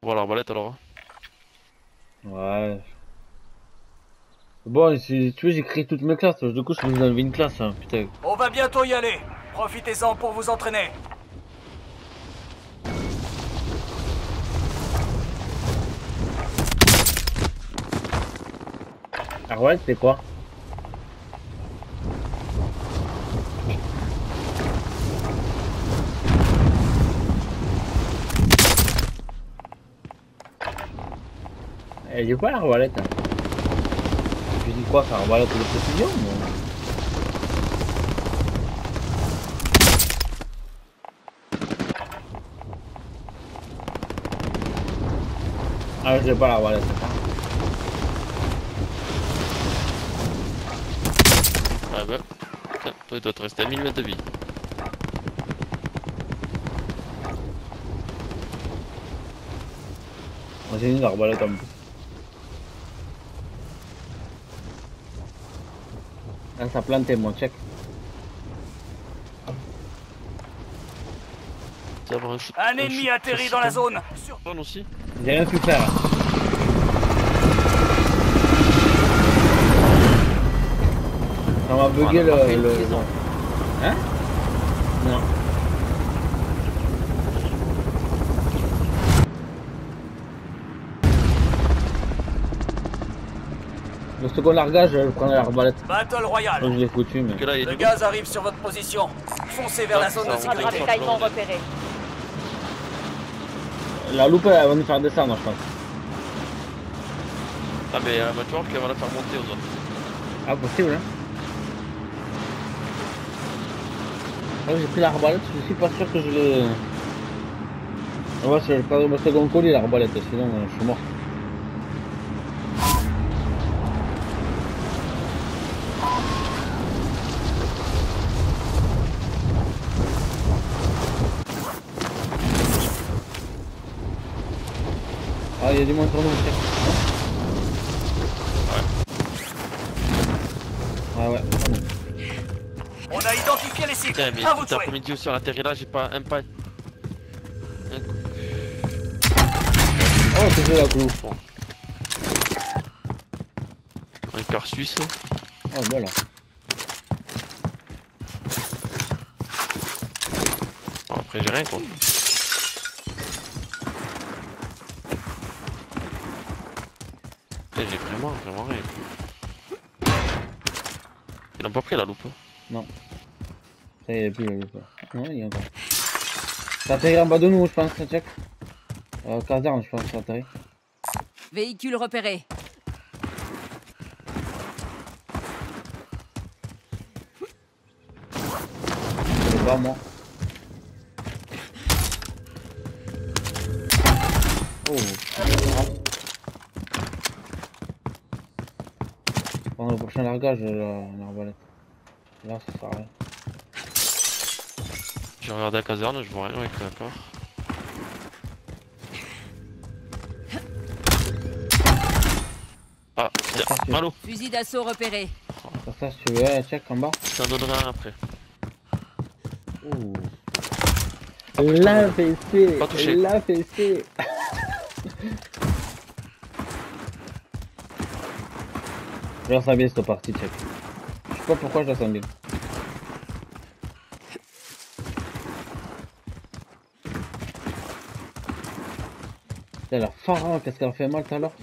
voir l'arbalète alors. Ouais. Bon, si tu veux, j'ai créé toutes mes classes. Du coup, je peux vous enlever une classe, hein, putain. On va bientôt y aller. Profitez-en pour vous entraîner. Ah ouais, c'est quoi? Elle est pas l'arbalète. Hein. Tu dis quoi, faire arbalète de précision ou... Ah, j'ai pas l'arbalète. Ah bah. Tiens, toi il doit te rester à 1000 mètres de vie. J'ai une arbalète en plus. Là, ça a planté mon check. Ça va avoir un shoot. Un ennemi atterri dans la zone. Zone aussi. J'ai rien pu faire. Ça m'a bugué le... Hein? Non. Le second largage, je prenais l'arbalète. Battle Royale. Donc je l'ai foutu, mais... Là, il Le gaz arrive sur votre position. Foncez vers la zone de sécurité. Ravitaillement repéré. La loupe, elle va nous faire descendre, je pense. Ah mais bah, tu vois qu'elle va la faire monter aux autres. Ah, possible, hein. Ah, j'ai pris l'arbalète, je suis pas sûr que je l'ai... Ouais, c'est le second colis, l'arbalète, sinon je suis mort. Ah, il y a du monde sur nous, tiens. Ouais, ouais. On a identifié les cibles. Putain mais À vous de cet jouer. après-midi aussi à l'atterri là, j'ai pas un pas. Oh, c'est fait la clou. Bon. Un quart suisse. Oh, voilà. Bon, après j'ai rien quoi. J'ai vraiment rien. Ils l'ont pas pris la loupe. Non. Ça y est, il n'y a plus la loupe. Non, il y a encore. Ça atterrit en bas de nous, je pense, check. Caserne, je pense, ça atterrit. Véhicule repéré. C'est pas moi. Oh. Pendant le prochain largage, l'arbalète. Là, ça sert à rien. J'ai regardé la caserne, je vois rien avec la part. Ah, tiens, Malo. Fusil d'assaut repéré. Ça, si tu veux, check en bas. Je t'en donnerai un après. Oh. La fessée. Pas touché. La fessée. Je la sens bien cette partie, check. Je sais pas pourquoi je la sens bien. Elle a l'air phare, qu'est-ce qu'elle a fait mal tout à l'heure.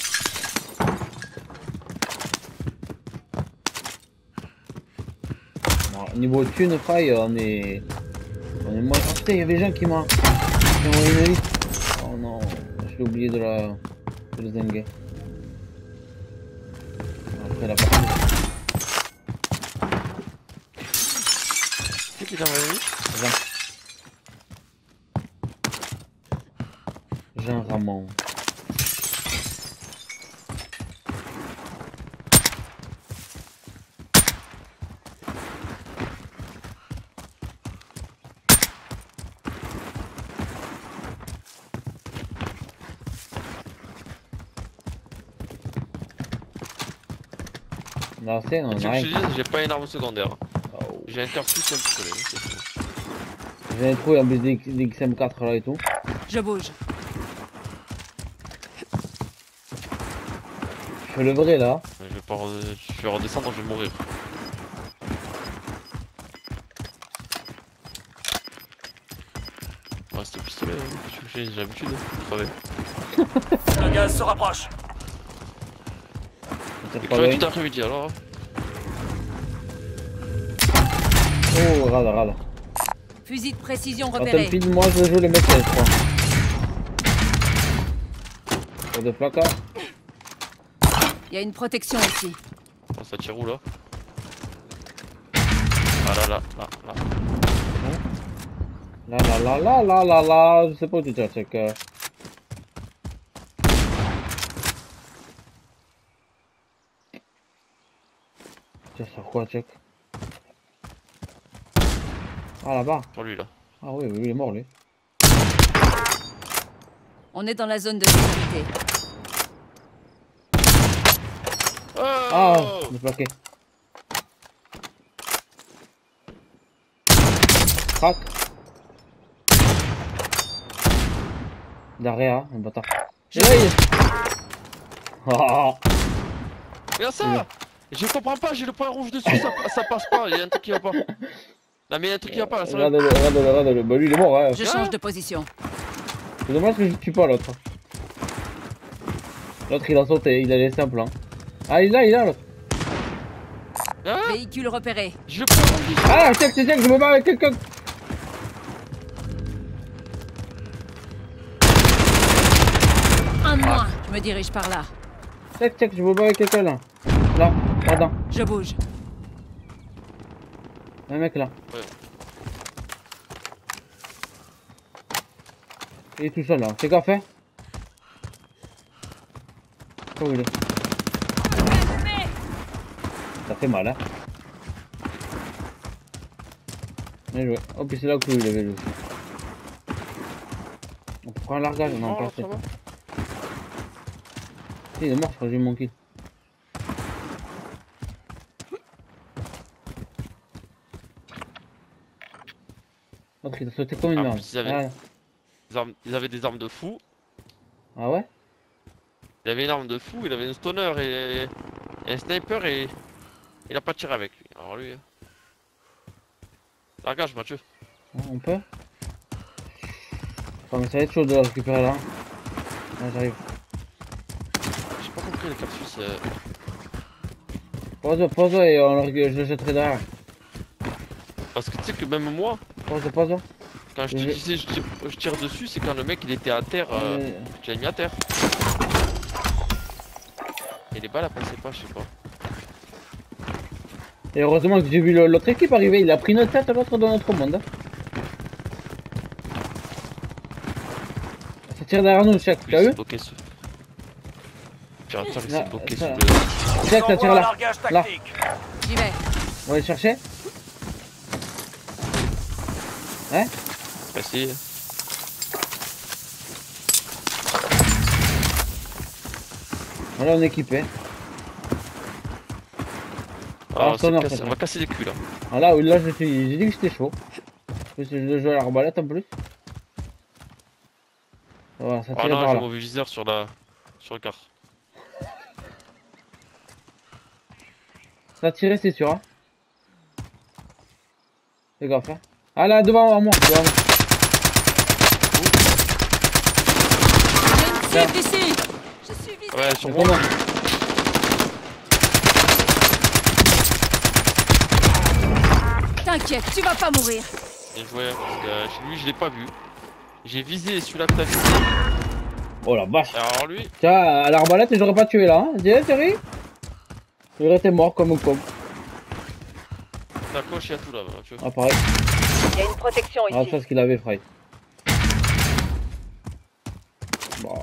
Bon, niveau thune, faille, on est moins. Oh putain, il y avait des gens qui m'ont envoyé une liste. Oh non, j'ai oublié de le zinguer. Après la partie. Qui t'a envoyé? Jean Ramon. Là, c'est non, Tu on a me dis, rien. j'ai pas une arme secondaire. Oh. J'ai un cartouche et un pistolet, c'est tout. J'ai trouvé en plus des XM4 là et tout. Je bouge. fais le vrai là. Je vais redescendre, je vais mourir. Ouais, c'était pistolet, j'ai l'habitude de crever. Le gaz se rapproche. Et crever tout après-midi alors. Oh, rada. Fusil de précision Quand elle repéré. file, moi je joue les mecs je crois. Pour de placard. Il y a une protection ici. Oh, ça tire où là? Ah là. Là, je sais pas où tu tires, check. Tire sur quoi, check? Ah là-bas. Sur lui là. Ah oui, il est mort lui. On est dans la zone de sécurité. Ah, il est plaqué. Crac. Derrière, un bâtard. Ah. Regarde ça! Je comprends pas, j'ai le point rouge dessus, ça passe pas, il y a un truc qui va pas. Non mais il y a un truc qui va pas là, sérieux. Regarde-le. Bah lui il est mort, hein. Je change de position. C'est dommage que je tue pas l'autre. L'autre il a sauté, il a laissé un plan. Ah il est là l'autre. Ah, Véhicule repéré. j'ai le point rouge. Ah check, je me bats avec quelqu'un. Un de moins. Je me dirige par là. Check, je me bats avec quelqu'un là. Là-dedans. Je bouge. Un mec là. Ouais. Il est tout seul là. C'est quoi fait? Où il est? Ça fait mal hein. Bien joué. Oh puis c'est là que il avait joué. On prend un largage, on en Oh, là, passe. ça va. Il est mort, je crois que j'ai eu mon kill. L'autre il a sauté comme une Ah, merde. puis ils avaient des armes de fou. Ah ouais? Il avait une arme de fou, il avait une stoner et un sniper et il a pas tiré avec lui. Alors lui. Largage Mathieu. On peut? Attends mais ça va être chaud de le récupérer là. Ah j'arrive. J'ai pas compris les capsus. Pose-le et je le jetterai derrière. Parce que tu sais que même moi, Pose-le. quand je te disais je tire dessus, c'est quand le mec il était à terre, je l'ai mis à terre. Et les balles elles passaient pas, je sais pas. Et heureusement que j'ai vu l'autre équipe arriver, il a pris notre tête à l'autre dans notre monde. Hein. Ça tire derrière nous, check, t'as vu? Bloqué sous. Pirateur il Ah, s'est bloqué ça- sous le. Check, ça tire Envoie un là. largage Là. tactique. J'y vais. On va le chercher. Hein? Merci. Voilà, on est équipé. Ah, Ah, sonore, on va casser les culs là. Ah là, j'ai dit que j'étais chaud. Parce que je dois jouer à l'arbalète en plus. Voilà, ça Ah tire non, par j'ai là. mauvais viseur sur le car. Ça a tiré, c'est sûr. Hein. Fais gaffe. Hein. Ah là, devant moi. J'ai une cible ici. Je suis visé. Ouais, sur Devant moi. moi. T'inquiète, tu vas pas mourir. Bien joué, parce que chez lui je l'ai pas vu. J'ai visé celui-là que t'as visé. Oh la vache. Alors lui, Tiens, à l'arbalète, j'aurais pas tué là. Hein. Dis, Thierry. J'aurais été mort comme un con. ta coche, il y a tout là, tu vois. Ah, pareil. Il y a une protection Ah, ici. ça, ce qu'il avait, Fry. Bon.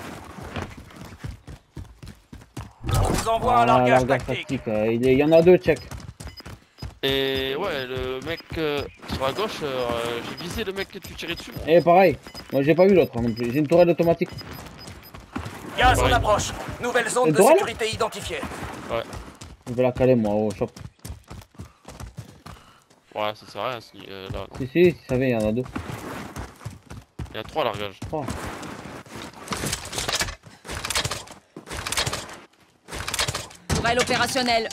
On vous envoie un Ah, largage largage tactique. tactique. Il y en a deux, check. Et ouais, le mec sur la gauche, j'ai visé le mec que tu tirais dessus. Et pareil. Moi, j'ai pas vu l'autre non plus. J'ai une tourelle automatique. Gaz en Ouais. approche. Nouvelle zone Le de droit, là sécurité identifiée. Ouais, Je vais la caler, moi, au shop. ouais, ça sert à rien. Là, Si, ça va, il y en a deux. il y a 3 largages. Oh. Tourelle opérationnelle.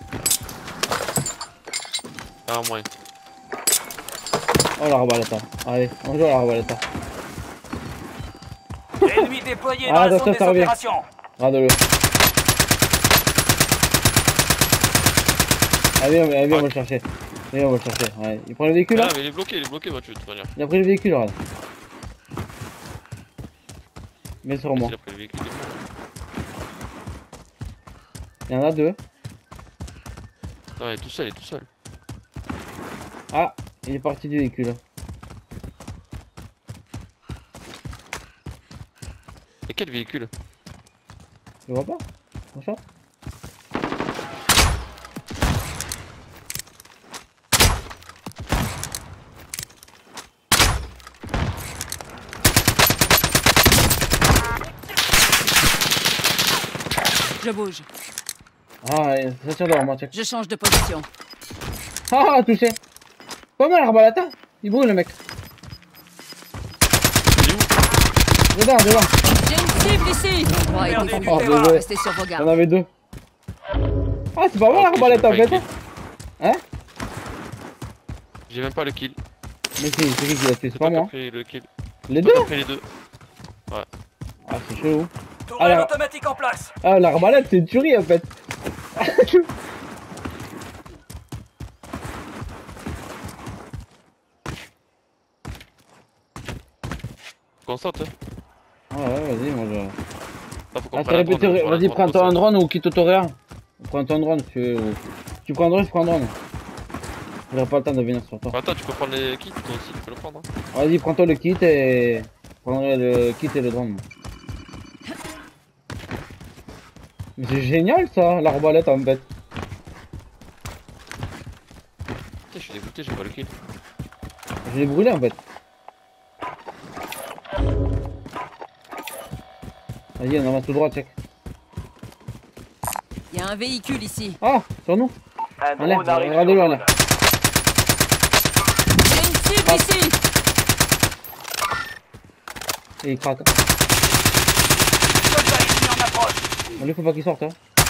Ah, moins. Oh la arbaleta. Allez, on joue à la arbaleta. Ennemi déployé dans Ah, la ça, zone ça des revient. opérations. Regarde-le. Allez, on va le chercher. Allez, on va le chercher. Ouais. Il prend le véhicule là? Ah, mais il est bloqué, Mathieu, de toute manière. Il a pris le véhicule, regarde. Mais sur moi. Il a pris le véhicule. Il y en a deux. Non, il est tout seul, il est tout seul. Ah, il est parti du véhicule. Et quel véhicule? Tu vois pas? Bonjour. Je bouge. Ah, ça tire dehors, moi, check. Je change de position. Ah, touché. Pas mal, l'arbalata. Il brûle, le mec. Il est où? Dedans. J'ai une cible ici. L'endroit est Perdu défendu. du Oh, terrain. désolé. Restez sur vos Il y gardes. en avait deux. Ah, c'est pas mal, Ah, ok, l'arbalata, en j'ai même fait. pas Hein? J'ai même pas le kill. Mais si, c'est qui l'a tué? C'est C'est pas toi qui as moi. pris le kill. Les Toi deux? t'as pris les deux. Ah, c'est chelou. Tourelle Alors- automatique en place. Ah, l'arbalète, c'est une tuerie, en fait. Constante, hein. Ah ouais, vas-y, moi je... Là, faut qu'on Ah, prenne c'est un répété, drone, vas-y, voilà, prends-toi un drone ou quitte Autoréa. Prends ton drone si tu veux. Tu prends un drone, je prends un drone. J'aurai pas le temps de venir sur toi. Attends, tu peux prendre les kits, toi aussi, tu peux le prendre. Hein. Vas-y, prends-toi le kit et... Je prendrai le kit et le drone. moi. Mais c'est génial ça, l'arbalète en fait. Putain, je suis dégoûté, j'ai pas le kill. Je l'ai brûlé en fait. Vas-y, on avance tout droit, check. Il y a un véhicule ici. Ah, sur nous. Un Allez, drone arrive. regardez-le, sur là. zone. J'ai une cible ici. Et il craque. Soldat ennemi en approche. Lui, faut pas qu'il sorte. Hein.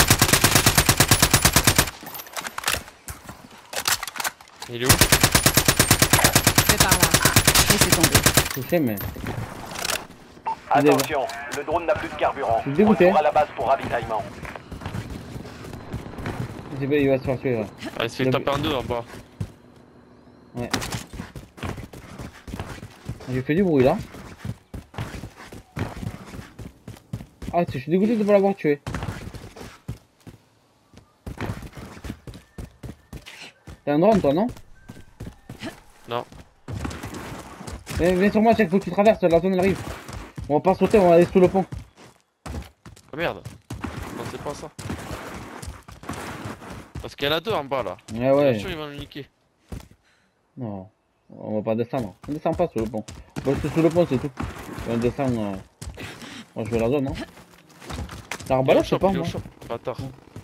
Il est où? Je vais par là. Laissez tomber. Touché, mais. Attention, le drone n'a plus de carburant. Je suis dégoûté. Retour à la base pour ravitaillement. Il va se faire tuer là. Ah, il se fait Le- taper un 2 en bas. Ouais. J'ai fait du bruit là. Ah, je suis dégoûté de ne pas l'avoir tué. T'es un drone toi, non? Non. Viens sur moi, check, faut que tu traverses, la zone elle arrive. On va pas sauter, on va aller sous le pont. Oh merde. Non, c'est pas ça. Parce qu'il y en a deux en bas là. Ouais, Bien ouais. sûr, ils vont nous niquer. Non, on va pas descendre. On descend pas sous le pont. On va rester sous le pont, c'est tout. On descend. On va jouer la zone, non? L'arbalète, je sais pas, il est au moi. shop, bâtard.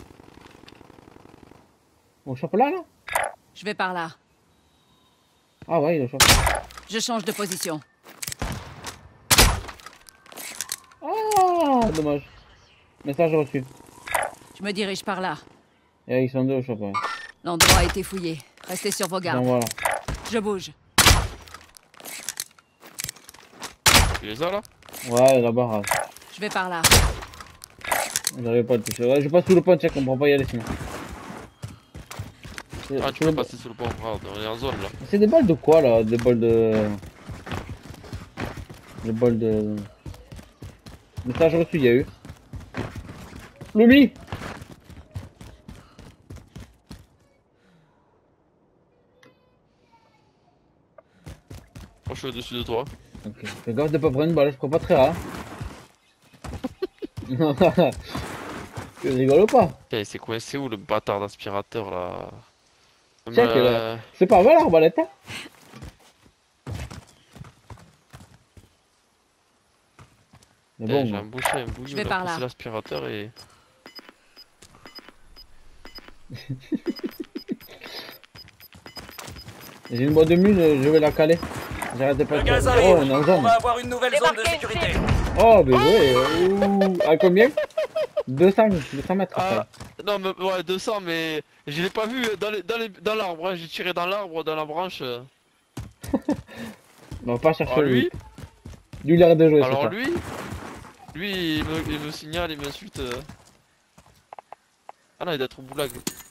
On chope là, là? Je vais par là. Ah ouais, il est au chope. Je change de position. Ah, dommage. Message reçu. Je me dirige par là. Et ils sont deux au chope, ouais. L'endroit a été fouillé. Restez sur vos Donc gardes. voilà. Je bouge. Tu les as là? Ouais, là-bas, rase. Je vais par là. J'arrive pas à le toucher. Ouais, je passe sous le pont, check, on pourra pas y aller sinon. Ah, tu peux passer sous le pont. Regarde, on est en zone là. C'est des balles de quoi là? Des balles de. Des balles de. Message reçu, il y a eu. Lumi! Moi, je suis au-dessus de toi. Ok, fais gaffe de pas prendre une balle, je crois pas très rare. Tu rigoles ou pas? Putain, c'est coincé où le bâtard d'aspirateur là? Check, là. C'est pas mal l'arbalète, hein? Mais Putain, bon, j'ai moi. un boucher, un bouillon. Je vais par là. C'est l'aspirateur et. J'ai une boîte de mule, je vais la caler. J'arrête pas Le de gaz faire. arrive. Oh, on est en On zone. va avoir une nouvelle zone de Débarquez, sécurité. Oh, bien joué. Ouh. À combien? 200 mètres Ah, après. non, mais ouais, 200, mais je l'ai pas vu dans l'arbre, hein. J'ai tiré dans l'arbre, dans la branche. On va pas chercher Alors lui. lui, Lui il arrête de jouer, c'est alors ça. lui, il me signale, il m'insulte. Ah non, il doit être au boulag.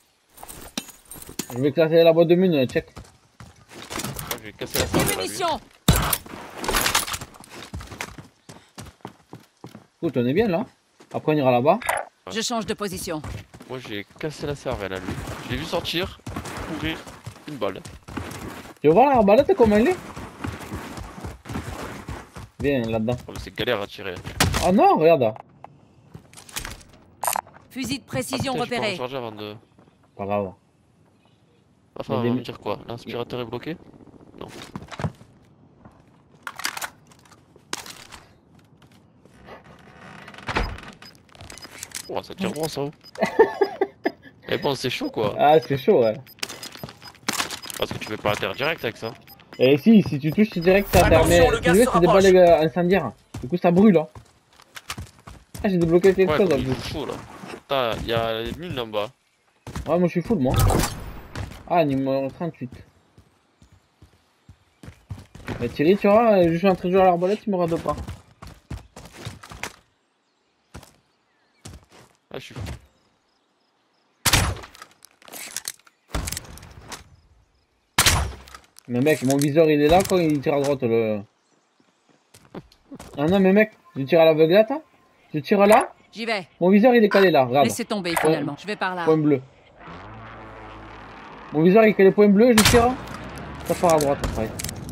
Je vais classer la boîte de mine, check. Ah, je vais casser la Des cervelle à lui. munitions. Écoute, on est bien là. Après on ira là-bas. Je change de position. Moi j'ai cassé la cervelle à lui. Je l'ai vu sortir, courir, une balle. Tu veux voir l'arbalète comment elle est? Viens là-dedans. Oh, mais c'est galère à tirer. Ah non, regarde. Fusil de précision Ah, putain, je peux repéré. recharger avant de. Pas grave. Enfin, Il y a on des- va me dire quoi? L'aspirateur est bloqué? Non. Oh, ça tire bon ça. Mais bon, c'est chaud quoi. Ah, c'est chaud, ouais. Parce que tu peux pas atterrir direct avec ça. Et si tu touches direct, ça Attention, permet. le Si gaz tu veux, se c'est des rapproche. balles incendiaires. Du coup, ça brûle. Hein. Ah, j'ai débloqué quelque Ouais, chose en il plus. est chaud là. Putain, il y a les mines là-bas. Ouais, moi je suis full, moi. Ah, numéro 38. Mais Thierry, tu vois, je suis en train de jouer à l'arbalète, il me rate pas. Ah, je suis fou. Mais mec, mon viseur il est là quand il tire à droite le. Ah non, mais mec, je tire à l'aveuglette, hein. Je tire là, J'y vais. mon viseur il est calé là, regarde. Laissez tomber finalement. Je vais par là. Point bleu. Mon viseur il est calé point bleu, je tire. Ça part à droite après.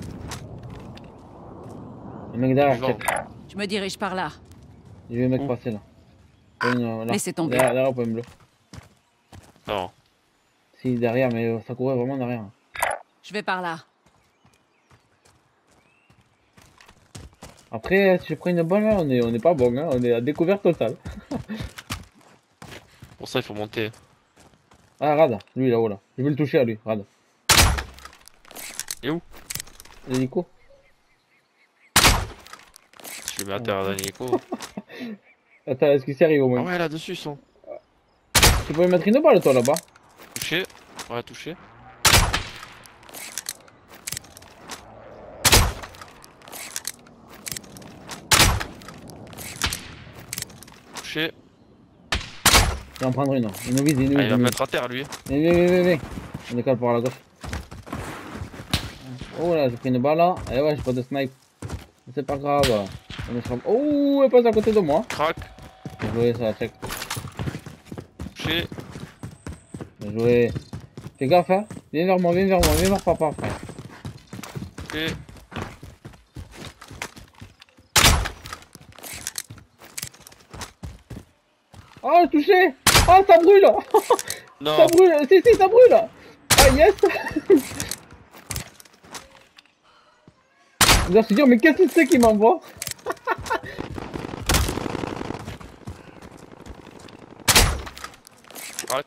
Le mec derrière, Je check. Je me dirige par là. Je vais le mec Où? passer là. Là. Laissez tomber. Derrière point bleu. Non. Si, derrière, mais ça courait vraiment derrière. Je vais par là. Après, si je prends une balle là, on est pas bon, hein. On est à découverte totale. Pour ça, il faut monter. Ah, Rad, lui là-haut là. Je vais le toucher à lui, Rad. Et où? L'hélico. Je le mets à terre d'un hélico. Attends, est-ce qu'il s'y arrive au Ah moins? ouais, là-dessus, ils sont. Tu peux me mettre une balle toi là-bas? Touché. Ouais, touché. Touché. Je vais en prendre une. Il nous vise, il nous Ah, vise. il va me mettre à terre lui. Viens. On décolle par la gauche. Oh là, j'ai pris une balle là. Eh ouais, j'ai pas de snipe. C'est pas grave. On est sur... Oh, elle passe à côté de moi. Crac. Bien joué, ça, check. Touché. Bien joué. Fais gaffe, hein. Viens vers moi, viens vers papa, frère. Touché. Oh, touché. Oh, ça brûle. Non. Ça brûle. Si, ça brûle. Ah, yes. Je dois se dire, mais qu'est-ce que c'est qui m'envoie? Crac.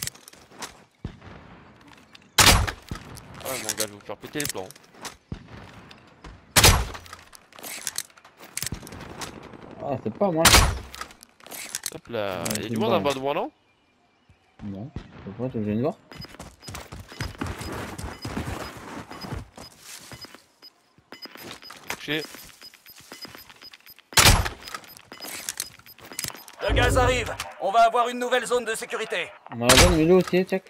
Ouais, mon gars, je vais vous faire péter les plombs. Ah, c'est pas moi. Hop là. Il y a c'est du une monde en balle. bas de moi, non? Non, c'est pas, tu veux que je vienne voir? Touché. Le gaz arrive. On va avoir une nouvelle zone de sécurité. On a la bonne milieu aussi, check.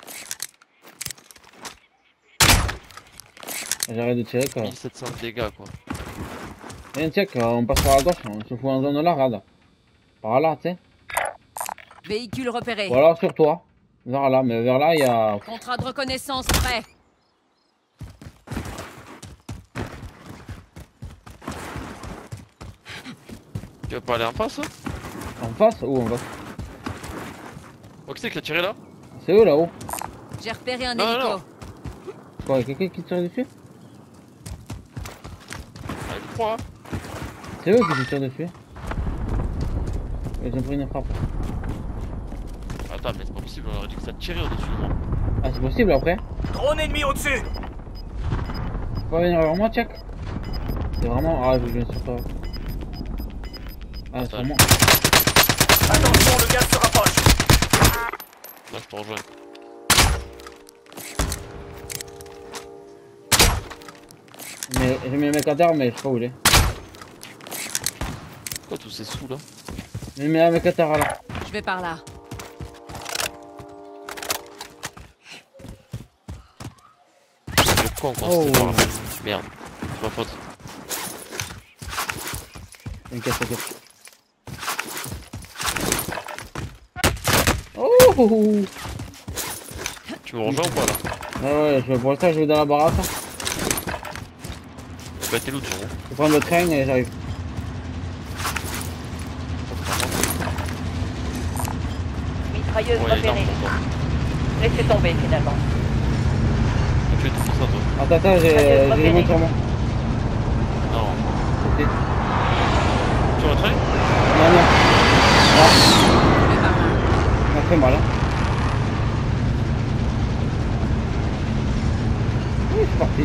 J'arrête de tirer quoi. 1700 dégâts, quoi. Viens, check, on passe par la gauche, on se fout en zone là, regarde. Par là, tu sais. Véhicule repéré. Ou alors sur toi. Vers là, mais vers là, il y a. Contrat de reconnaissance prêt. Tu veux pas aller en face? En face? Où en face? Oh, qui c'est qui a tiré là? C'est eux là-haut. J'ai repéré un Non, non, hélico. non. Quoi, y'a quelqu'un qui tire dessus? Ah, je crois, hein. C'est eux qui tirent dessus. Ils ont pris une frappe. Attends, mais c'est pas possible, on aurait dit que ça tirait au-dessus de moi. Ah, c'est possible après? Drone ennemi au-dessus. Tu peux pas venir vers moi, check? C'est vraiment. Ah, je viens sur toi. Ah, sur moi. Attention, le gaz se rapproche. Là, je te rejoins. Mais j'ai mis un mec à terre, mais je sais pas où il est. Quoi, tous ces sous là? J'ai mis un mec à terre là. Je vais par là. Le con quand Oh. c'était par là. Merde, c'est ma faute. T'inquiète, t'inquiète. Oh! Tu me rejoins ou pas là? Ouais, pour l'instant, je vais dans la baraque. Bah, t'es l'autre, Je vais prendre le train et j'arrive. Mitrailleuse Ouais, il est énorme repérée. pour toi. Laissez tomber finalement. Tu fais tout ça, toi? Attends, j'ai les montres sur moi. Non. Ok. Tu retrais? Non, non. Ah, Je vais par là. ça m'a fait mal. Hein. Oui, c'est parti.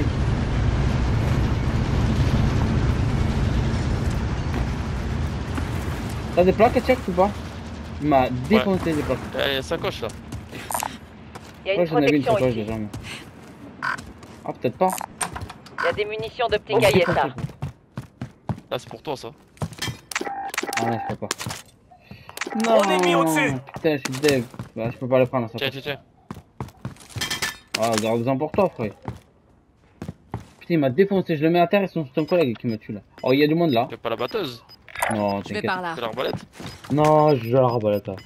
T'as des plaques, check ou pas? Il m'a défoncé des plaques. Il y a sa coche là. Il y a Ouais, une j'en avais une protection sacoche ici. déjà. Mais... Ah, peut-être pas. Il y a des munitions de petits Oh, cahiers, c'est ça. pas. Là, c'est pour toi ça. Ah non, je peux pas. Drone ennemi au-dessus. Putain, je suis dev. Bah, je peux pas le prendre ça. Tiens. Ah, garde-en pour toi, frère. Putain, il m'a défoncé. Je le mets à terre et c'est ton collègue qui me tue là. Oh, il y a du monde là. T'as pas la batteuse? Non, Je vais t'inquiète. par là. T'as l'arbalète? Non, je joue à l'arbalète là.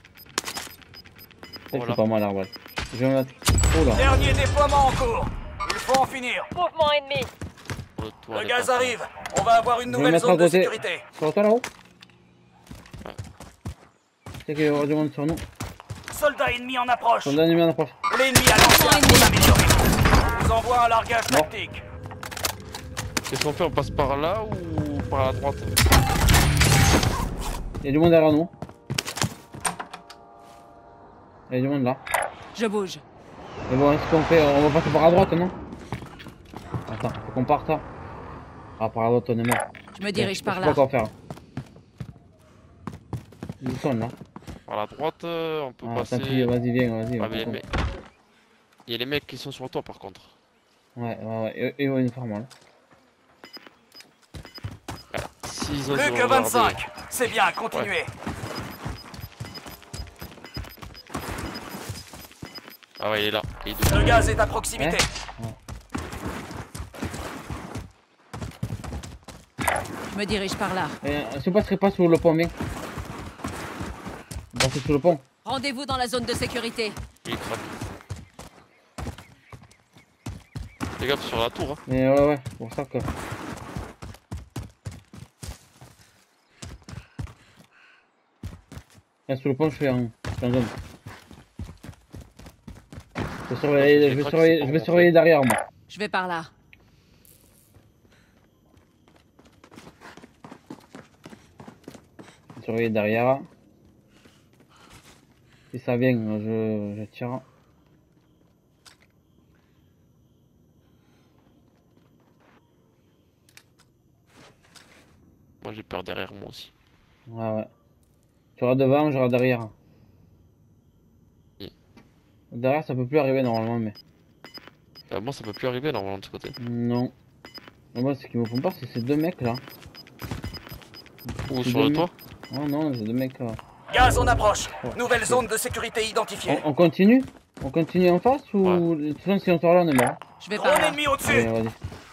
C'est Voilà. pas mal l'arbalète. Je vais mettre. Oh là. Dernier déploiement en cours. Il faut en finir. Mouvement ennemi. Pour le toit, Le les gaz pas- arrive. On va avoir une Je vais nouvelle mettre à zone de côté. sécurité. Sur toi là-haut? Ouais. C'est qu'il y aura du monde sur nous. Soldat ennemi en approche. Son dernier en approche. L'ennemi a lancé un drone amélioré. On vous envoie un largage Bon. tactique. Qu'est-ce qu'on fait? On passe par là ou par la droite? Il y a du monde derrière nous. Il y a du monde là. Je bouge. Mais bon, est-ce qu'on fait? On va passer par la droite, non? Attends, faut qu'on parte là. Ah, par la droite, on est mort. Je me dirige par Je là. sais pas quoi faire. Ils sont là. Par la droite, on peut Ah, passer. tant pis, vas-y, viens, vas-y. Ah, on mais compte. il y a les mecs qui sont sur toi par contre. Ouais. Et ouais, une forme là. S'ils osent Plus que regarder- 25. C'est bien, continuez. Ah ouais, il est là. Il est debout. Le gaz est à proximité. Je me dirige par là. Je passerai pas sur le pont, bien. On passe sur le pont. Rendez-vous dans la zone de sécurité. Il craque. Fais gaffe sur la tour. Hein. Mais ouais, c'est pour ça que. Là, sur le pont, je suis en zone. Je vais surveiller derrière moi. Je vais par là. Je vais surveiller derrière. Si ça vient, je tire. Moi j'ai peur derrière moi aussi. Ouais. Tu auras devant, j'aurai derrière. Oui. Derrière, ça peut plus arriver normalement, mais. Moi ça peut plus arriver normalement de ce côté. Non. Moi, ce qu'ils me font pas, c'est ces deux mecs là. Ou C'est sur le deux toit. mecs. Oh non, ces deux mecs là. Gaz en approche. Oh, Nouvelle shit. zone de sécurité identifiée. On continue? On continue en face ou. De toute façon, si on sort là, on est mort. Je vais par Drone là. ennemi au-dessus. Allez, vas-y.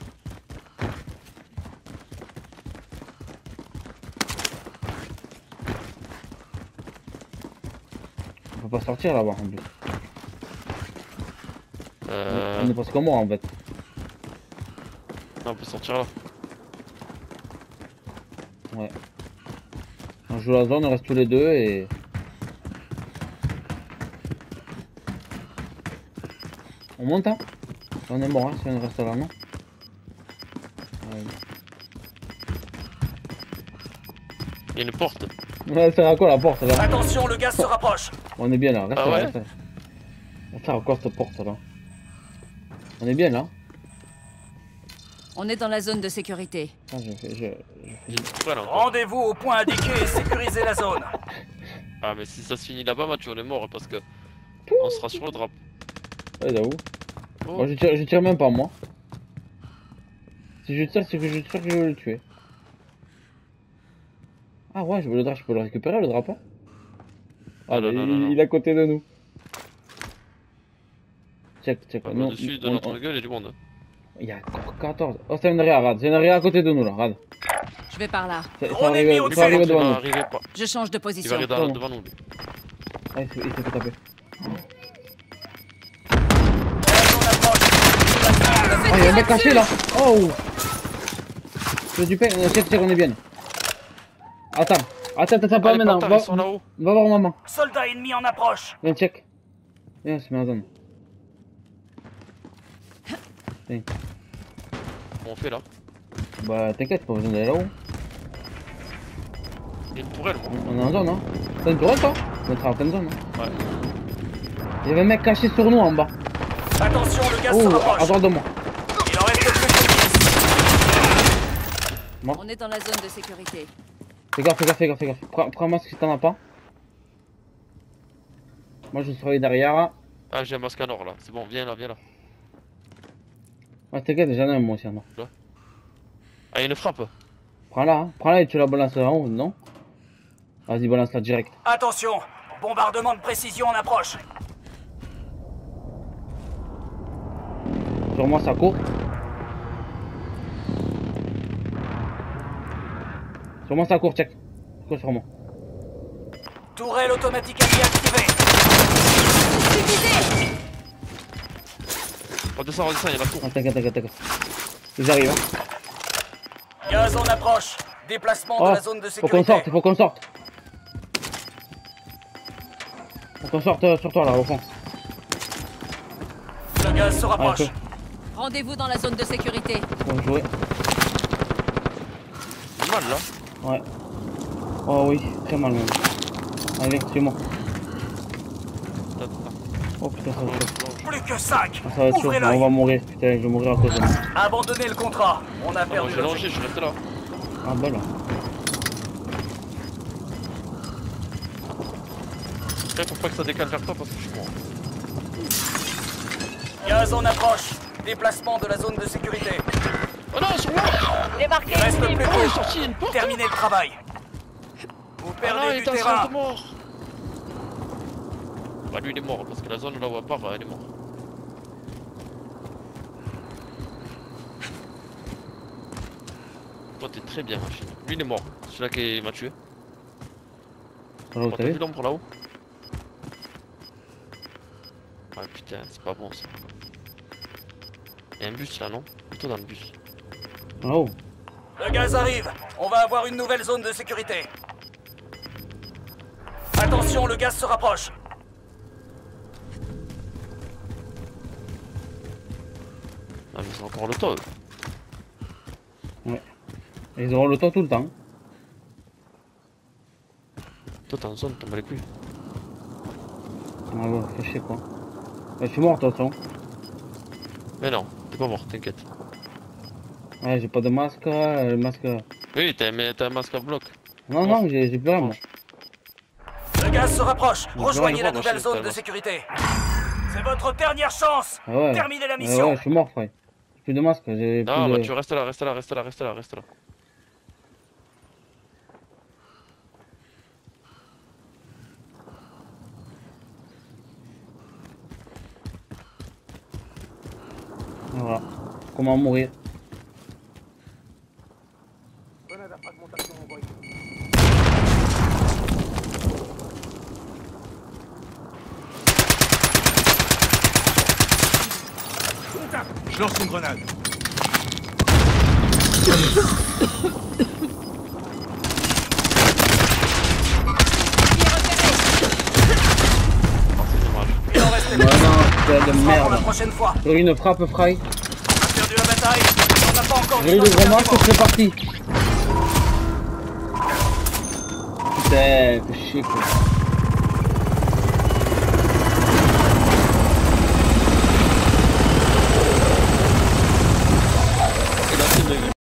On peut pas sortir là-bas en plus. On est presque mort en fait. Non, on peut sortir là. Ouais. On joue la zone, on reste tous les deux et. On monte hein? On est mort hein, si on reste là, non? Ouais, Il y a une porte. ouais c'est à quoi la porte là? Attention, le gaz se rapproche. On est bien là, reste Ah là, ouais? reste là. Ça à quoi cette porte là? On est bien là? On est dans la zone de sécurité. Ah, J'ai une tourelle encore. Rendez-vous au point indiqué et sécurisez la zone. Ah, mais si ça se finit là-bas, Mathieu, on est mort parce que. On sera sur le drap. Ouais, j'avoue. Oh. Moi, je tire même pas, moi. Si je tire, c'est que je tire que je veux le tuer. Ah ouais, je veux le drap, je peux le récupérer, le drapeau. Ah, Non, mais non, non, non. il est à côté de nous. Check. Ah, Non, au-dessus de notre gueule et du monde. Il y a encore 14. Oh, c'est une réa, regarde. C'est une réa à côté de nous, là, regarde. Je vais par là. Ça On est mis au ça arrive Il devant va nous. arriver pas. Je change de Il va position. arriver Comment devant nous. lui. Ah, il s'est fait taper. On approche. Oh, il y a un mec caché, là. Oh. Je veux du pain. Check, on est bien. Attends, pas Ah, les maintenant. bâtards, ils sont là-haut. Va voir maman. Soldat ennemi en approche. Viens, check. Viens, on se met en zone. Viens. Comment on fait là? Bah, t'inquiète, pas besoin d'aller là-haut. Il y a une tourelle, moi. On est en zone, hein. T'as une tourelle, toi? On sera en pleine zone, hein. Ouais. Il y avait un mec caché sur nous en bas. Attention, le gaz se Oh, à rapproche. droite de moi. Il en reste plus que 10. On est dans la zone de sécurité. Fais gaffe. Prends un masque si t'en as pas. Moi, je serai derrière. Ah, j'ai un masque à nord là. C'est bon, viens là. Ouais, t'inquiète, j'en ai un, moi aussi, en bas. Ah, il y a une frappe. Prends-la et tu la balances en haut, non? Vas-y, balance-la direct. Attention, bombardement de précision en approche. Sur moi, ça court. Sur moi, ça court, check. Cours sur moi. Tourelle automatique alliée activée. Redescends, il y a la tour. Ah, t'inquiète. Ils arrivent, hein. Gaz en approche. Déplacement Oh, de la zone de faut qu'on sécurité. sorte, Faut qu'on sorte sur toi, là, au fond. Le gaz se Ah, rapproche. ok. Rendez-vous dans la zone de sécurité. Bon joué. C'est mal là. Ouais. Oh oui, très mal même. Allez, c'est moi. Attends. Oh putain, ça va être chaud. Plus que 5. Ah, ça va être chaud, Ouvrez on l'œil. va mourir. Putain, je vais mourir à cause de moi. Abandonnez le contrat. On a Moi perdu j'ai le longé, je suis resté là. Ah bah là. Après, faut pas que ça décale vers toi parce que je suis mort. Gaz en approche. Déplacement de la zone de sécurité. Oh non, sur moi! Débarquez Il reste ennemi. plus Oh, il est que... sorti, il y a une porte! Terminez le travail. Vous Ah perdez non, il du est en train terrain. de mort! Bah lui il est mort parce que la zone là où elle part, elle est morte. Toi t'es très bien machine. Lui il est mort, celui-là qui m'a tué. Alors, Oh, t'as t'as vu vu l'ombre là-haut? Ah putain, c'est pas bon ça. Y'a un bus là non? Plutôt dans le bus. Oh. Le gaz arrive. On va avoir une nouvelle zone de sécurité. Attention, le gaz se rapproche. Ah mais c'est encore le temps. Ils auront le temps tout le temps. Toi t'es en zone, t'en bats les couilles. Ah ouais, fais chier quoi. Ouais, je suis mort de toute façon. Mais non, t'es pas mort, t'inquiète. Ouais, j'ai pas de masque, le masque. Oui, t'as un masque à bloc. Non, non, j'ai plus rien moi. Le gaz se rapproche. Je Rejoignez vais la aller voir, nouvelle moi, zone je de vais sécurité. C'est votre dernière chance. Ah ouais. Terminez la Ouais, mission. ouais, je suis mort frère. J'ai plus de masque, j'ai plus Non, de... bah tu restes là. Voilà. Comment mourir. Je lance une grenade. Oh, c'est dommage. Il en reste Non, non, c'est de pour la merde. prochaine fois. J'ai eu une frappe fry. On a perdu la bataille. On n'a pas encore J'ai eu le gros masque, c'est parti. Putain, fais chier quoi.